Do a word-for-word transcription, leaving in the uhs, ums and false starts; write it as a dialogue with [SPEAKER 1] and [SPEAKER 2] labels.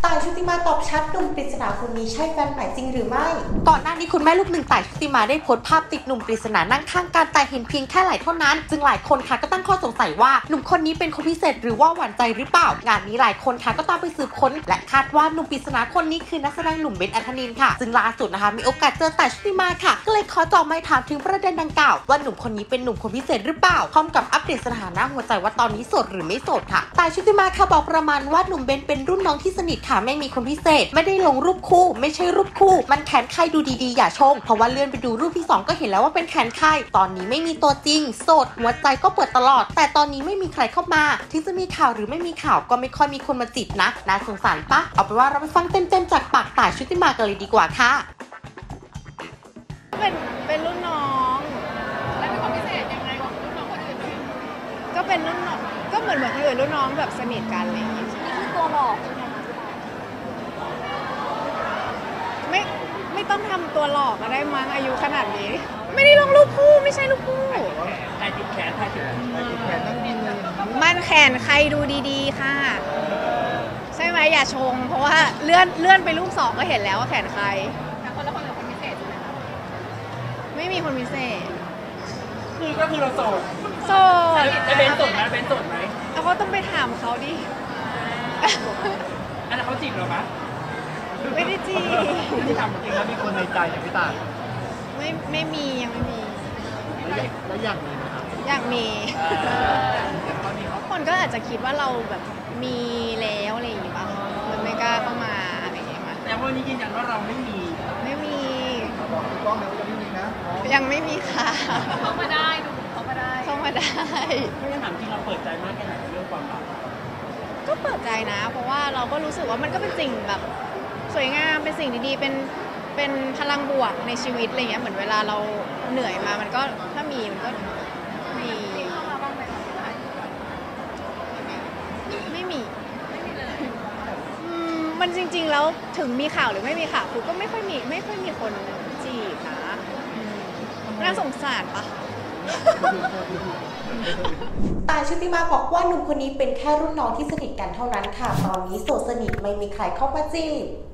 [SPEAKER 1] ต่ายชุติมาตอบชัดหนุ่มปริศนาคนนี้ใช่แฟนใหม่จริงหรือไม่ก่อนหน้านี้คุณแม่ลูกหนึ่งต่ายชุติมาได้โพสต์ภาพติดหนุ่มปริศนานั่งข้างกันแต่เห็นเพียงแค่ไหล่เท่านั้นจึงหลายคนค่ะก็ตั้งข้อสงสัยว่าหนุ่มคนนี้เป็นคนพิเศษหรือว่าหวานใจหรือเปล่างานนี้หลายคนค่ะก็ตามไปสืบค้นและคาดว่าหนุ่มปริศนาคนนี้คือนักแสดงหนุ่มเบนซ์ อัธนินท์ค่ะซึ่งล่าสุดนะคะมีโอกาสเจอต่ายชุติมาค่ะก็เลยขอจ่อไมค์ถามถึงประเด็นดังกล่าวว่าหนุ่มคนนี้เป็นหนุ่มคนพิเศษหรือเปล่าพร้อมกับอัปเดตสถานะหัวใจว่าตอนนี้โสดหรือไม่โสดค่ะต่ายชุติมาค่ะบอกประมาณว่าหนุ่มเบนซ์เป็นรุ่นน้องที่สนิทค่ะไม่มีคนพิเศษไม่ได้ลงรูปคู่ไม่ใช่รูปคู่มันแขนใครดูดีๆอย่าชงเพราะว่าเลื่อนไปดูรูปที่สองก็เห็นแล้วว่าเป็นแขนใครตอนนี้ไม่มีตัวจริงโสดหัวใจก็เปิดตลอดแต่ตอนนี้ไม่มีใครเข้ามาถึงจะมีข่าวหรือไม่มีข่าวก็ไม่ค่อยมีคนมาจีบนะน่าสงสารปะเอาเป็นว่าเราไปฟังเต็มๆจากปากต่ายชุติมากันเลยดีกว่าค่ะ
[SPEAKER 2] เป็นเป็นรุ่นน้อง
[SPEAKER 3] แล้วมีความพิเศษยังไงของรุ่นน้องคนอื่น
[SPEAKER 2] ก็เป็นรุ่นน้องก็เหมือนเหมือนคนอื่นรุ่นน้องแบบสนิทกันอะไรอย่างเงี้ย
[SPEAKER 3] นี่คือตัวหลอกใช่ไหมคะ
[SPEAKER 2] ไม่ไม่ต้องทำตัวหลอกก็ได้มั้งอายุขนาดนี้ไม่ได้ลงรูปคู่ไม่ใช่รูปคู่
[SPEAKER 3] ใครติดแขนใครติดแขนต้องมีเลย
[SPEAKER 2] มันแขนใครดูดีๆค่ะใช่ไหมอย่าชงเพราะว่าเลื่อนเลื่อนไปรูปสองก็เห็นแล้วว่าแขนใคร
[SPEAKER 3] คนละคนกับคนพิเศษใช่ไหมคะ
[SPEAKER 2] ไม่มีคนพิเศษ
[SPEAKER 3] คือก็คือเราโสด
[SPEAKER 2] โสด
[SPEAKER 3] แล้วเบนโสดไหมเบนโสดไหม
[SPEAKER 2] แล้วก็ต้องไปถามเขาดิ
[SPEAKER 3] อันนั้นเขาจีบเราไหม
[SPEAKER 2] ไม่ได้จีบ
[SPEAKER 3] ที่ทำจริงแล้วมีคนในใจอย่างพี่ตาย
[SPEAKER 2] ไม่ไม่มียังไม่มี
[SPEAKER 3] แล้วอยากมีไหมครับ
[SPEAKER 2] อยากมีคนก็อาจจะคิดว่าเราแบบมีแล้วอะไรอย่างงี้ป่ะมันไม่กล้าเข้ามาอะไรอย่างเงี้ยมา
[SPEAKER 3] แต่วันนี้ยืนยันว่าเราไม่มี
[SPEAKER 2] ไม่มี
[SPEAKER 3] บอกคุณก้องแล้วว่ายังไม่มีนะ
[SPEAKER 2] ยังไม่มีค่ะ
[SPEAKER 3] เข้ามาได้ดูเข้ามาได้
[SPEAKER 2] เข้ามาได้
[SPEAKER 3] ไม่ได้ถามจริงเราเปิดใจมากแค่ไหนเรื่องความรัก
[SPEAKER 2] ก็เปิดใจนะเพราะว่าเราก็รู้สึกว่ามันก็เป็นสิ่งแบบสวยงามเป็นสิ่งดีๆเป็นเป็นพลังบวกในชีวิตอะไรเงี้ยเหมือนเวลาเราเหนื่อยมามันก็ถ้ามีมันก็มีไม่มีมันจริงๆแล้วถึงมีข่าวหรือไม่มีข่าวคือก็ไม่ค่อยมีไม่ค่อยมีคนจีบนะน่าสงสารปะ
[SPEAKER 1] ต่ายชุติมาบอกว่าหนุ่มคนนี้เป็นแค่รุ่นน้องที่สนิทกันเท่านั้นค่ะตอนนี้โสดสนิทไม่มีใครเข้ามาจีบ